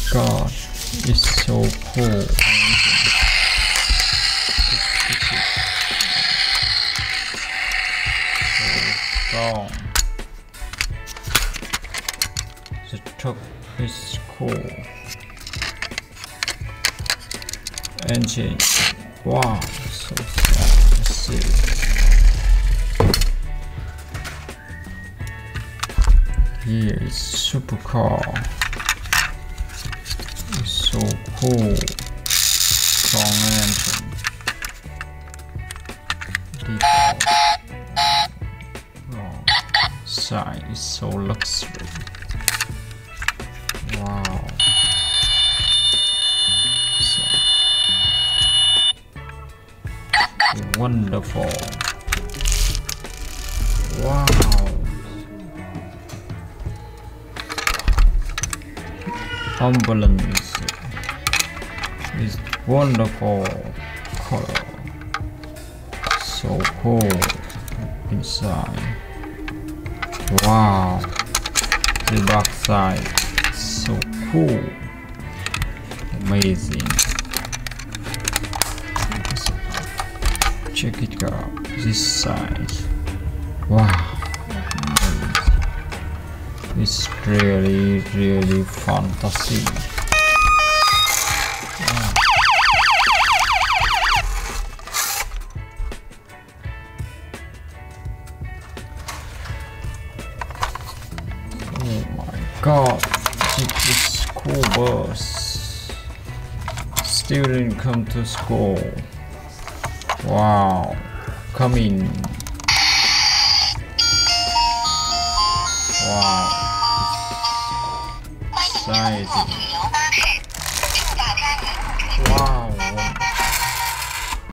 god, it's so cool. So strong. The truck is cool. Engine, wow, so strong. Let's see. Here is supercar. It's so cool. Strong engine. Default. Oh, side is so luxury. Wow. So wonderful. Wow. Ambulance is wonderful color. So cool inside. Wow. The back side. So cool, amazing. Check it out, this side. Wow, amazing. It's really fantasy. Wow. Oh my god. This school bus. Student come to school. Wow, come in. Wow, exciting.